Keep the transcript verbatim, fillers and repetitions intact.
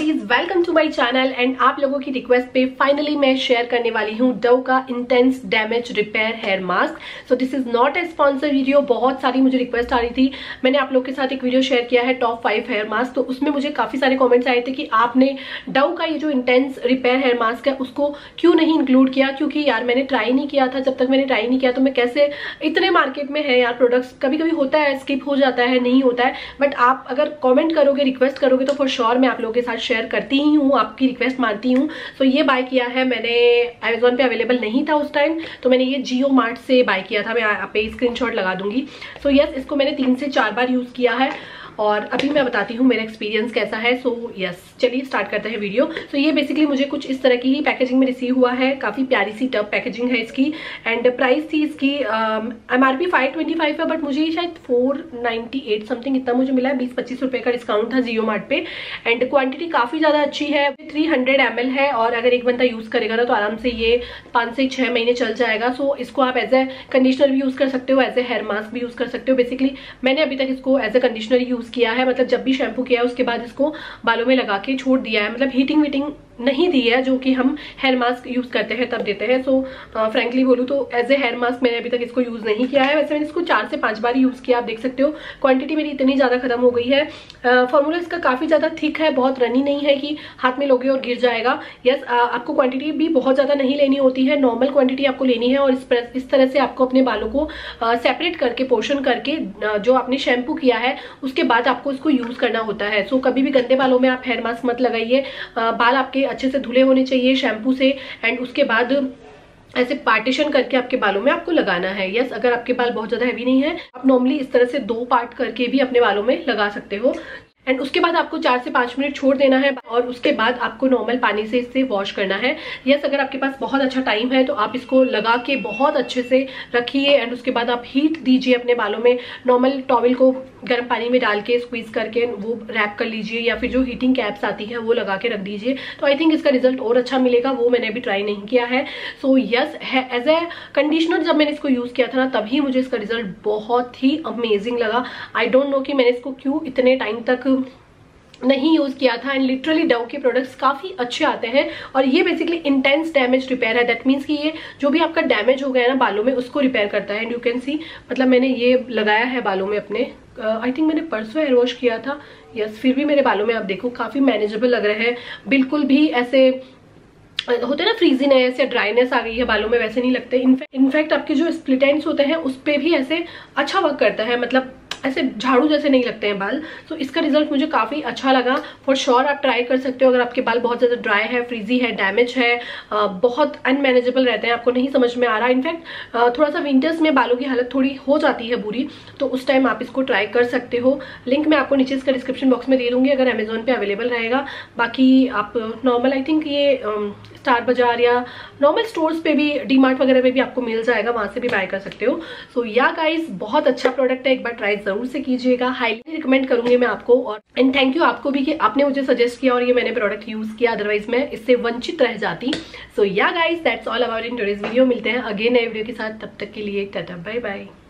Guys, welcome to my channel. And आप लोगों की रिक्वेस्ट पे फाइनली मैं शेयर करने वाली हूँ डव का intense damage repair hair mask. So this is not a sponsor video. बहुत सारी मुझे रिक्वेस्ट आ रही थी। मैंने आप लोगों के साथ एक वीडियो शेयर किया है टॉप फाइव हेयर मास्क, तो उसमें मुझे काफी सारे कॉमेंट्स आए थे कि आपने डव का ये जो इंटेंस रिपेयर हेयर मास्क है उसको क्यों नहीं इंक्लूड किया, क्योंकि यार मैंने ट्राई नहीं किया था। जब तक मैंने ट्राई नहीं किया तो मैं कैसे, इतने मार्केट में है यार प्रोडक्ट्स, कभी कभी होता है स्किप हो जाता है, नहीं होता है। बट आप अगर कॉमेंट करोगे, रिक्वेस्ट करोगे तो फॉर श्योर मैं आप लोगों के साथ शेयर करती ही हूँ, आपकी रिक्वेस्ट मानती हूँ। सो so, ये बाय किया है मैंने, अमेजोन पे अवेलेबल नहीं था उस टाइम, तो मैंने ये जियो मार्ट से बाय किया था। मैं आप पे स्क्रीनशॉट लगा दूंगी। सो so, यस yes, इसको मैंने तीन से चार बार यूज किया है और अभी मैं बताती हूँ मेरा एक्सपीरियंस कैसा है। सो so, यस yes, चलिए स्टार्ट करते हैं वीडियो। सो so, ये बेसिकली मुझे कुछ इस तरह की ही पैकेजिंग में रिसीव हुआ है। काफी प्यारी सी टफ पैकेजिंग है इसकी। एंड प्राइस थी इसकी एमआरपी फाइव ट्वेंटी फाइव है, बट मुझे ये शायद फोर नाइनटी एट समथिंग इतना मुझे मिला है। बीस पच्चीस रुपए का डिस्काउंट था जियो मार्ट पे। एंड क्वांटिटी काफी ज्यादा अच्छी है, थ्री हंड्रेड एम एल है और अगर एक बंदा यूज करेगा ना तो आराम से ये पाँच से छह महीने चल जाएगा। सो so, इसको आप एज ए कंडीशनर भी यूज कर सकते हो, एज ए हेयर मास्क भी यूज कर सकते हो। बेसिकली मैंने अभी तक इसको एज ए कंडीशनर यूज किया है, मतलब जब भी शैम्पू किया है उसके बाद इसको बालों में लगा के छोड़ दिया है। मतलब हीटिंग वीटिंग नहीं दी है जो कि हम हेयर मास्क यूज करते हैं तब देते हैं। सो फ्रैंकली बोलूँ तो एज ए हेयर मास्क मैंने अभी तक इसको यूज नहीं किया है। वैसे मैंने इसको चार से पांच बार यूज किया, आप देख सकते हो क्वांटिटी मेरी इतनी ज्यादा खत्म हो गई है। फॉर्मूला इसका काफी ज्यादा थिक है, बहुत रनी नहीं है कि हाथ में लोगे और गिर जाएगा। यस, आपको क्वांटिटी भी बहुत ज्यादा नहीं लेनी होती है, नॉर्मल क्वांटिटी आपको लेनी है। और इस, इस तरह से आपको अपने बालों को सेपरेट करके, पोर्शन करके, जो आपने शैम्पू किया है उसके बाद आपको इसको यूज करना होता है। सो कभी भी गंदे बालों में आप हेयर मास्क मत लगाइए। बाल आपके अच्छे से धुले होने चाहिए शैम्पू से। एंड उसके बाद ऐसे पार्टीशन करके आपके बालों में आपको लगाना है। यस, अगर आपके बाल बहुत ज्यादा हैवी नहीं है, आप नॉर्मली इस तरह से दो पार्ट करके भी अपने बालों में लगा सकते हो। एंड उसके बाद आपको चार से पांच मिनट छोड़ देना है और उसके बाद आपको नॉर्मल पानी से इससे वॉश करना है। यस, अगर आपके पास बहुत अच्छा टाइम है तो आप इसको लगा के बहुत अच्छे से रखिए। एंड उसके बाद आप हीट दीजिए अपने बालों में। नॉर्मल टॉवल को गर्म पानी में डाल के स्क्वीज करके वो रैप कर लीजिए, या फिर जो हीटिंग कैप्स आती है वो लगा के रख दीजिए। तो आई थिंक इसका रिजल्ट और अच्छा मिलेगा। वो मैंने अभी ट्राई नहीं किया है। So yes, as a conditioner जब मैंने इसको यूज किया था ना, तभी मुझे इसका रिजल्ट बहुत ही अमेजिंग लगा। आई डोंट नो कि मैंने इसको क्यों इतने टाइम तक नहीं यूज किया था। एंड लिटरली डव के प्रोडक्ट्स काफी अच्छे आते हैं और ये बेसिकली इंटेंस डैमेज रिपेयर है। दैट मीन्स कि ये जो भी आपका डैमेज हो गया है ना बालों में, उसको रिपेयर करता है। एंड यू कैन सी, मतलब मैंने ये लगाया है बालों में अपने, आई थिंक मैंने परसों हेयर वॉश किया था। यस, फिर भी मेरे बालों में आप देखो काफी मैनेजेबल लग रहे हैं। बिल्कुल भी ऐसे होते हैं ना फ्रीजीनेस या ड्राइनेस आ गई है बालों में, वैसे नहीं लगते। इनफैक्ट इनफैक्ट आपके जो स्प्लिट एंड्स होते हैं उस पे भी ऐसे अच्छा वर्क करता है, मतलब ऐसे झाड़ू जैसे नहीं लगते हैं बाल। तो so, इसका रिजल्ट मुझे काफी अच्छा लगा। फॉर श्योर आप ट्राई कर सकते हो अगर आपके बाल बहुत ज्यादा ड्राई है, फ्रीजी है, डैमेज है, आ, बहुत अनमैनेजेबल रहते हैं, आपको नहीं समझ में आ रहा। इनफैक्ट थोड़ा सा विंटर्स में बालों की हालत थोड़ी हो जाती है बुरी, तो उस टाइम आप इसको ट्राई कर सकते हो। लिंक मैं आपको नीचे इसका डिस्क्रिप्शन बॉक्स में दे दूंगी अगर अमेजोन पे अवेलेबल रहेगा। बाकी आप नॉर्मल, आई थिंक ये स्टार बाजार या नॉर्मल स्टोर्स पे भी, डी मार्ट वगैरह पे भी आपको मिल जाएगा, वहां से भी बाय कर सकते हो। सो या गाइस, बहुत अच्छा प्रोडक्ट है, एक बार ट्राई जरूर से कीजिएगा। हाईली रिकमेंड करूंगी मैं आपको। और एंड थैंक यू आपको भी कि आपने मुझे सजेस्ट किया और ये मैंने प्रोडक्ट यूज किया, अदरवाइज मैं इससे वंचित रह जाती। So yeah guys, that's all about in today's video. मिलते हैं अगेन नए वीडियो के साथ, तब तक के लिए टाटा बाय बाय।